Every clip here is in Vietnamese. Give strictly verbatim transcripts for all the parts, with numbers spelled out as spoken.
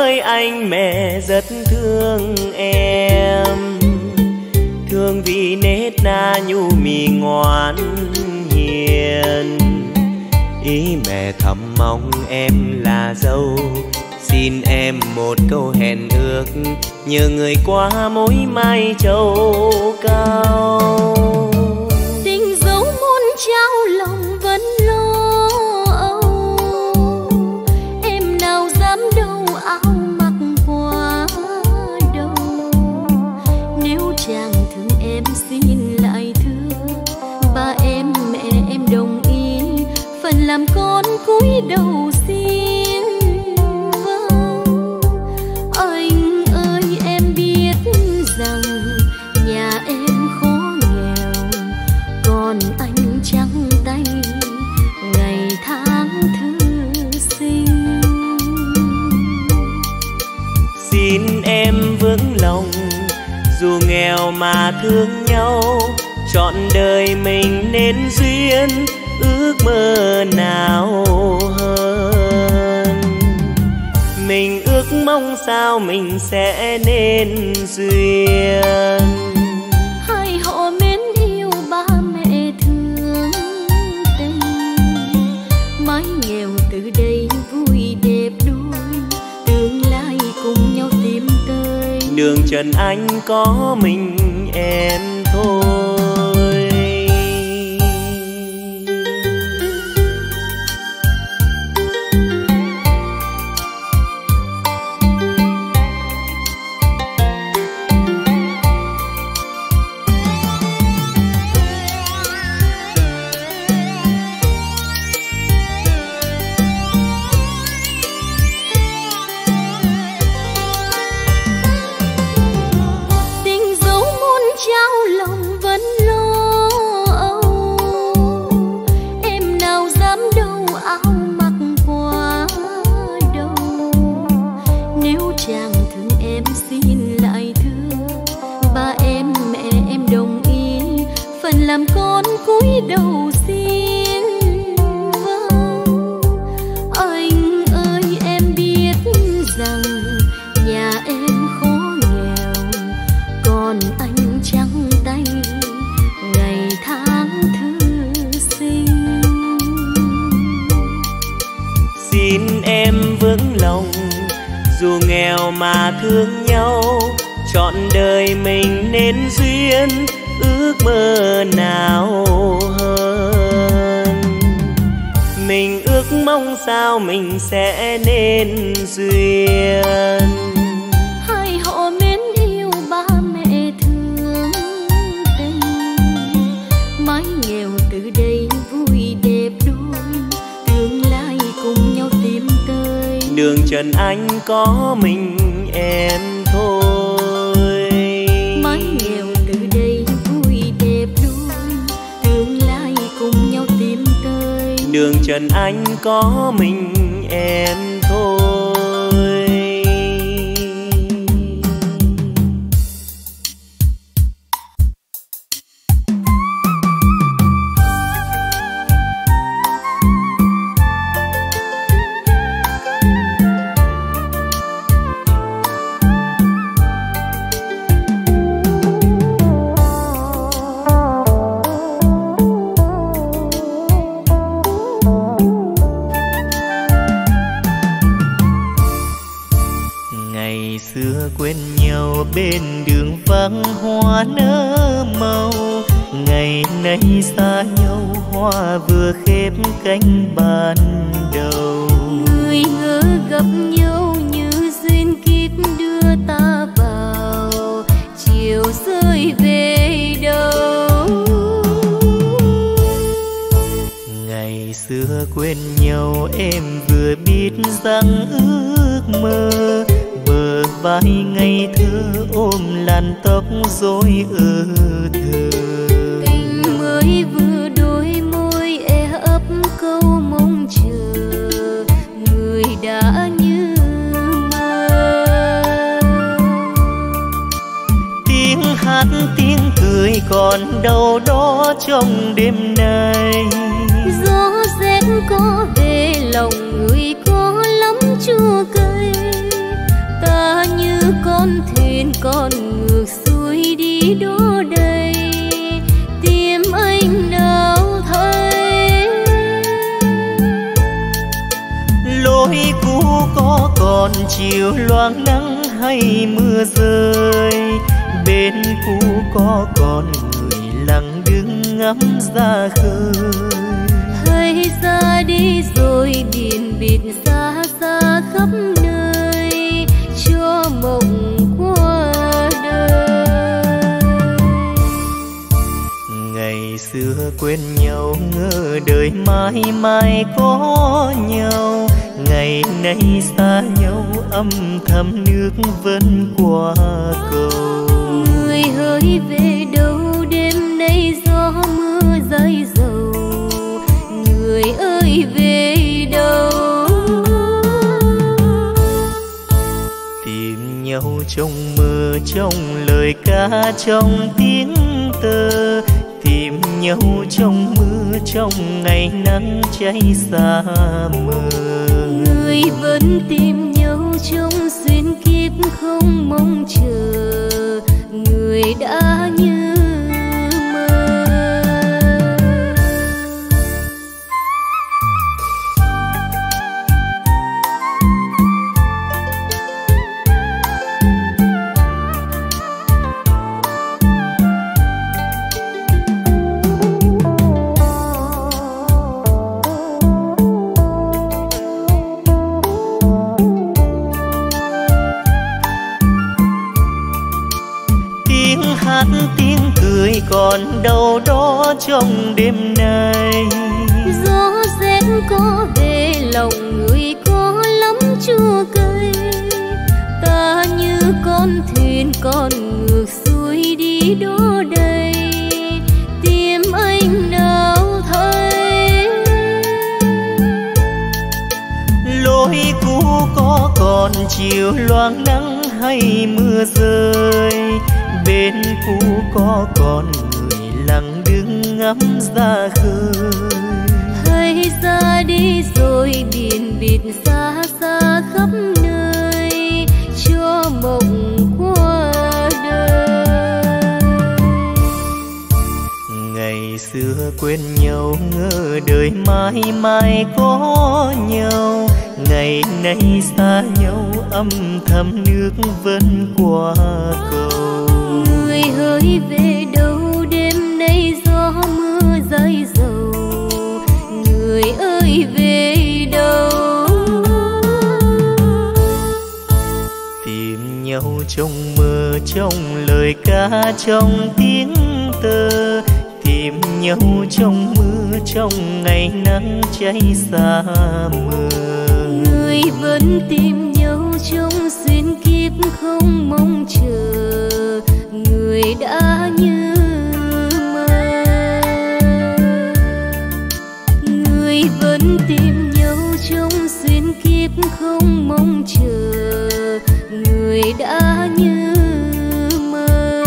ơi anh mẹ rất thương em, thương vì nết na nhu mì ngoan hiền. Ý mẹ thầm mong em là dâu, xin em một câu hẹn ước, nhờ người qua mối mai châu cao. Tình dấu muôn trao lòng vẫn lo âu, em nào dám đâu áo mặc qua đâu. Nếu chàng thương em xin lại thưa, ba em mẹ em đồng ý, phần làm con cúi đầu xin. Vâng anh ơi em biết rằng nhà em khó nghèo, còn anh trắng tay ngày tháng thư sinh. Xin em vững lòng dù nghèo mà thương nhau, trọn đời mình nên duyên ước mơ nào hơn. Mình ước mong sao mình sẽ nên duyên, hai họ mến yêu ba mẹ thương tình, mái nghèo từ đây vui đẹp đôi, tương lai cùng nhau tìm tới. đường trần anh có mình em thôi. Làm con cúi đầu xin. Vâng anh ơi em biết rằng nhà em khó nghèo, còn anh trắng tay ngày tháng thư sinh. Xin em vững lòng dù nghèo mà thương nhau, trọn đời mình nên duyên ước mơ nào hơn. Mình ước mong sao mình sẽ nên duyên, hai họ mến yêu ba mẹ thương tình, mái nghèo từ đây vui đẹp đôi, tương lai cùng nhau tìm tới. đường trần anh có mình em thôi. Mái nghèo từ đây vui đẹp đôi, tương lai cùng nhau tìm tới. đường trần anh có mình em thôi. Quên nhau bên đường vắng hoa nở màu, ngày nay xa nhau hoa vừa khép cánh ban đầu. Người ngỡ gặp nhau như duyên kiếp đưa ta vào, chiều rơi về đâu. Ngày xưa quên nhau em vừa biết rằng ước mơ, bờ vai ngây thơ ôm làn tóc rối ơ thơ. Tình mới vừa đôi môi e ấp câu mong chờ, người đã như mơ. Tiếng hát tiếng cười còn đâu đó trong đêm nay, gió rét có về lòng người có lắm chua cay. con thuyền còn ngược xuôi đi đổ đầy, tìm anh nào thấy. Lối cũ có còn chiều loang nắng hay mưa rơi, bên cũ có còn người lặng đứng ngắm ra khơi. Hay ra đi rồi biển biệt xa xa khắp nơi, cho mộng qua đời. Ngày xưa quên nhau ngỡ đời mãi mãi có nhau, ngày nay xa nhau âm thầm nước vẫn qua cầu. Người hỡi về đâu đêm nay gió mưa rơi dầu, người ơi về đâu. Tìm nhau trong mơ trong lời ca trong tiếng tơ, tìm nhau trong mưa trong ngày nắng cháy xa mờ. Người vẫn tìm nhau trong xuyên kiếp không mong chờ, người đã như mơ. Tiếng cười còn đâu đó trong đêm nay, gió rét có về lòng người có lắm chua cay. Ta như con thuyền còn ngược xuôi đi đổ đầy, tìm anh nào thấy. Lối cũ có còn chiều loang nắng hay mưa rơi, bên cũ có còn người lặng đứng ngắm ra khơi. Hay ra đi rồi biển biệt xa xa khắp nơi, cho mộng qua đời. Ngày xưa quên nhau ngỡ đời mãi mãi có nhau, ngày nay xa nhau âm thầm nước vẫn qua cầu. Người hỡi về đâu đêm nay gió mưa rơi dầu, người ơi về đâu. Tìm nhau trong mơ trong lời ca trong tiếng tơ, tìm nhau trong mưa trong ngày nắng cháy xa mờ. Người vẫn tìm nhau trong xuyên kiếp không mong chờ, người đã như mơ. Người vẫn tìm nhau trong xuyên kiếp không mong chờ, người đã như mơ.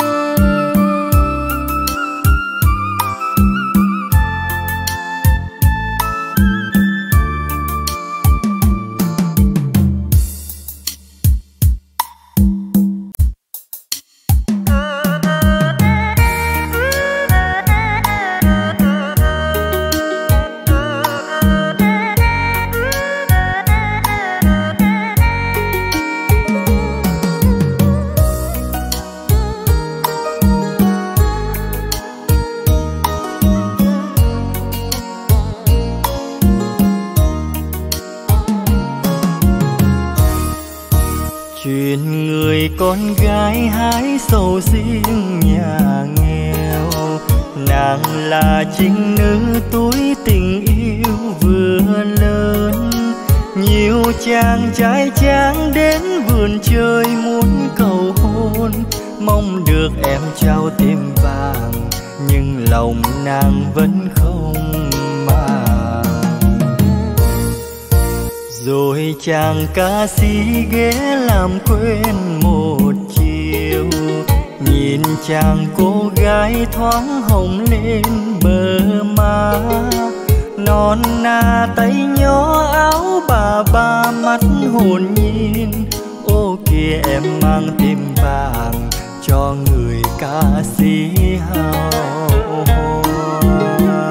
Chuyện người con gái hái sầu riêng nhà nghèo, nàng là trinh nữ tuổi tình yêu vừa lớn. Nhiều chàng trai tráng đến vườn chơi muốn cầu hôn, mong được em trao tim vàng nhưng lòng nàng vẫn không màng. Rồi chàng ca sĩ ghé làm quên một chiều, nhìn chàng cô gái thoáng hồng lên bờ má. Non na tay nhỏ áo bà ba mắt hồn nhiên, ô kìa khi em mang tim vàng cho người ca sĩ hào hoa.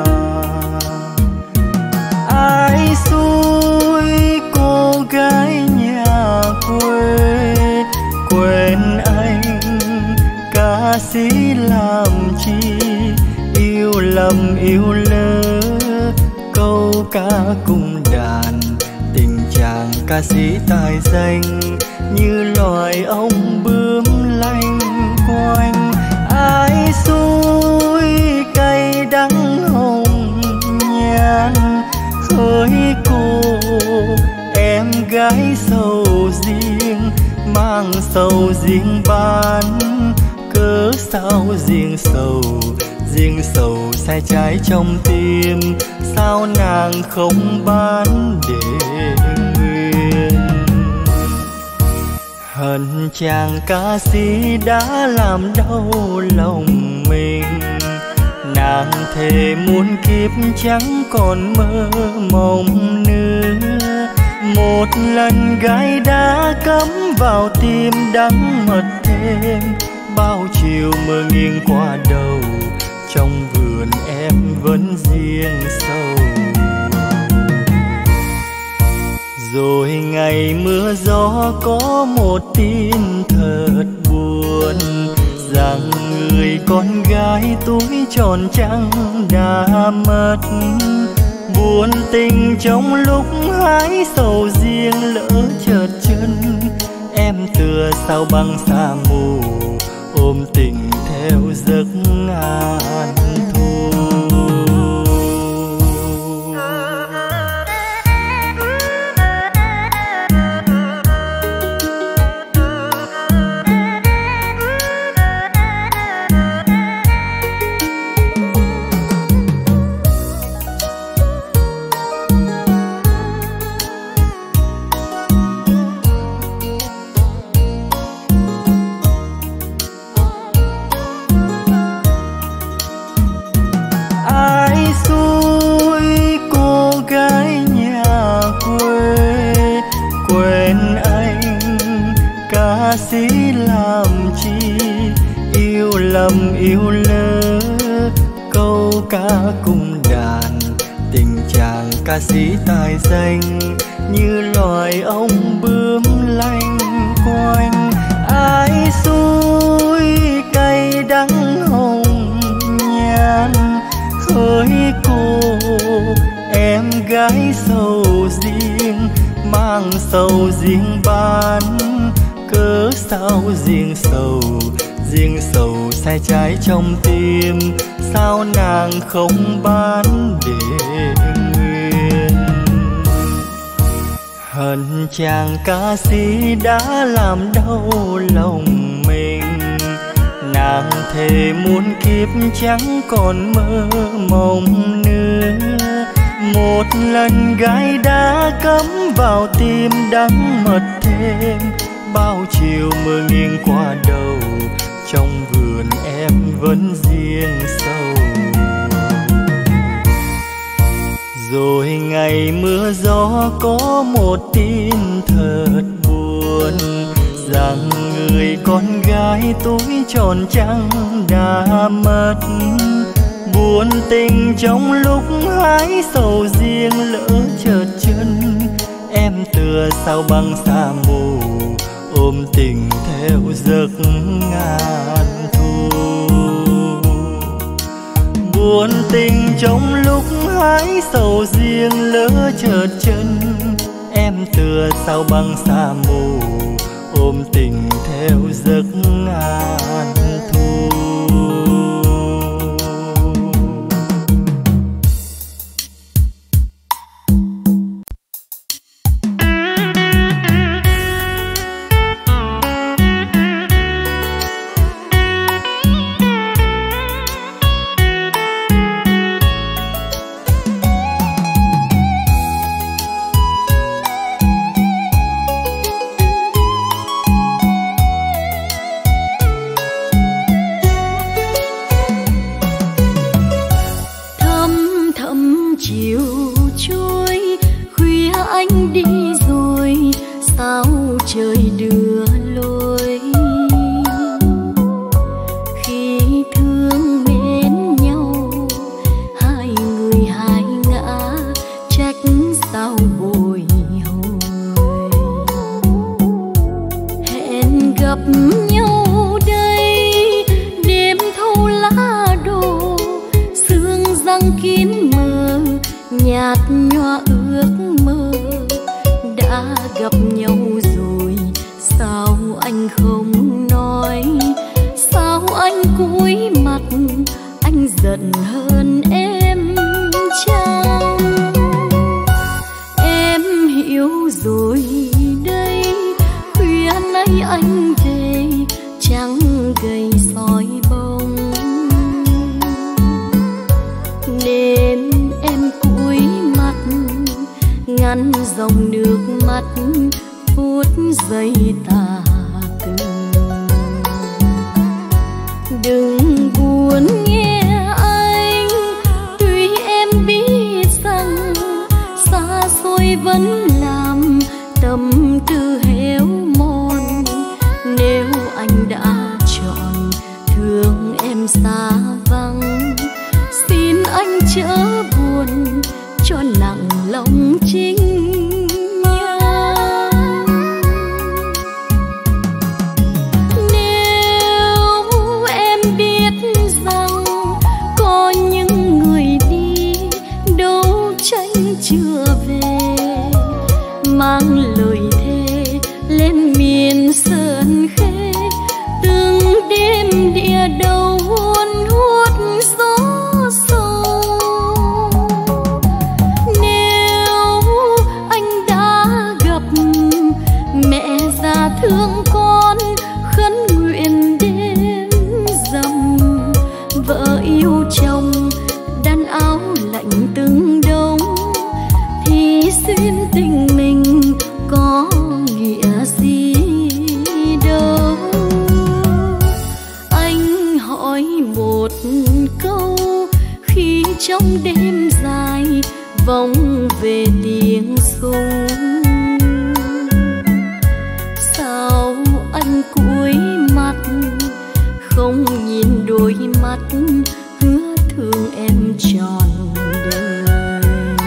Ai xui cô gái nhà quê quên anh ca sĩ làm chi, yêu lầm yêu lỡ câu ca cung đàn. Tình chàng ca sĩ tài danh như loài ong bướm lanh quanh. Ai xui cay đắng hồng nhan hỡi cô, em gái sầu riêng mang sầu riêng bán. Cớ sao riêng sầu riêng sầu sai trái trong tim, sao nàng không bán để nguyên. Hận chàng ca sĩ đã làm đau lòng mình, nàng thề muôn kiếp chẳng còn mơ mộng nữa. Một lần gái đã cắm vào tim đắng mật thêm, bao chiều mơ nghiêng qua đầu, trong vườn em vẫn riêng sầu. Rồi ngày mưa gió có một tin thật buồn, rằng người con gái tuổi tròn trăng đã mất. Buồn tình trong lúc hái sầu riêng lỡ chợt chân, em tựa sao băng xa mù ôm tình theo giấc ngàn thu. Sĩ làm chi yêu lầm yêu lỡ câu ca cung đàn. Tình chàng ca sĩ tài danh như loài ong bướm lanh quanh. Ai xui cay đắng hồng nhan hỡi cô, em gái sầu riêng mang sầu riêng bán. Cớ sao riêng sầu riêng sầu sai trái trong tim, sao nàng không bán để nguyên. Hận chàng ca sĩ đã làm đau lòng mình, nàng thề muôn kiếp chẳng còn mơ mộng nữa. Một lần gái đã cắm vào tim đắng mật thêm, bao chiều mưa nghiêng qua đầu, trong vườn em vẫn riêng sầu. Rồi ngày mưa gió có một tin thật buồn, rằng người con gái tuổi tròn trăng đã mất. Buồn tình trong lúc hái sầu riêng lỡ chợt chân, em tựa sao băng xa mù ôm tình theo giấc ngàn thu. Buồn tình trong lúc hái sầu riêng lỡ chợt chân, em tựa sao băng xa mù ôm tình theo giấc ngàn thu. nhạt nhòa ước mơ đã gặp nhau rồi, sao anh không nói, sao anh cúi mặt, anh giận hơn em chăng? Em hiểu rồi đây, khuya nay anh về trắng gầy soi bông, nên em cúi mặt ngăn dòng nước mắt phút giây tà từ. Đừng buồn nghe anh, tuy em biết rằng xa xôi vẫn làm tâm tư héo mòn. Nếu anh đã chọn thương em xa vắng, xin anh chớ buồn cho nặng lòng chính nhân. Nếu em biết rằng có những người đi đấu tranh chưa về, mang lời thề lên miền sơn khê, từng đêm địa đầu hôn hút gió sâu. Nếu anh đã gặp mẹ già thương con, khấn nguyện đêm rằm, vợ yêu chồng đan áo lạnh từng đông, thì xuyên tình mình có nghĩa gì đâu. Anh hỏi một câu khi trong đêm dài vòng về tiếng súng, sao anh cúi mặt không nhìn đôi mắt hứa thương em trọn đời?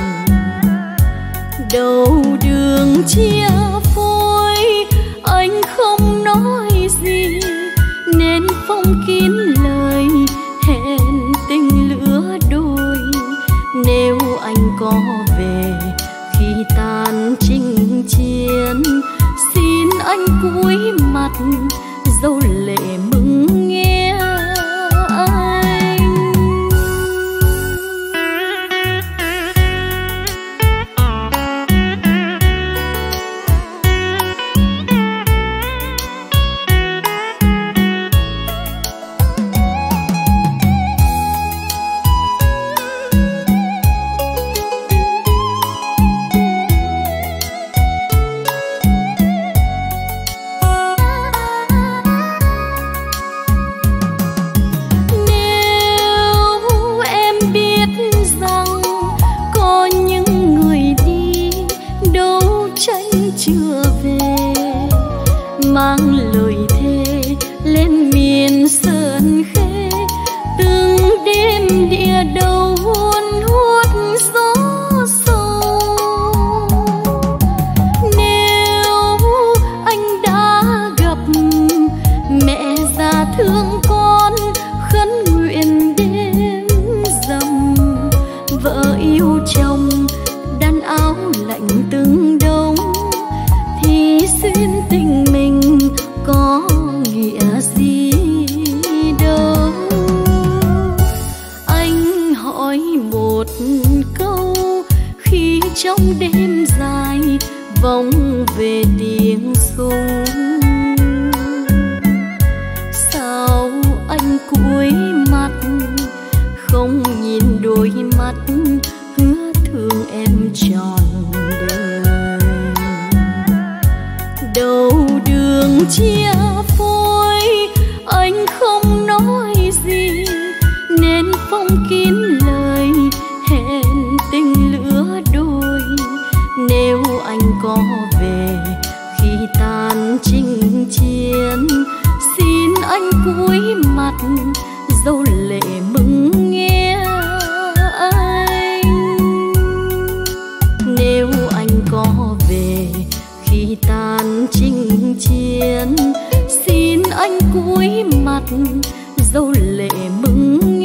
Đầu đường chia phôi anh không nói gì, nên phong kín lời hẹn tình lứa đôi. Nếu anh có về khi tan chinh chiến, xin anh cúi mặt dấu lệ mừng nghe anh. Chưa về mang lời thề lên miền sơn khê, từng đêm địa đầu hôn hút gió sâu. Nếu anh đã gặp mẹ già thương con, khấn nguyện đêm rằm, vợ yêu chồng đan áo lạnh từng đông, thì xuyên tình mình có nghĩa gì đâu. Anh hỏi một câu khi trong đêm dài vòng về tiếng súng, sao anh cúi mặt không nhìn đôi mắt hứa thương em trọn đời? Đầu đường chia phôi anh không nói gì, nên phong kín lời hẹn tình lứa đôi. Nếu anh có về khi tan chinh chiến, xin anh cúi mặt dấu lệ mừng nghe anh. Nếu anh có về khi tan chinh chiến, xin anh cúi mặt dấu lệ mừng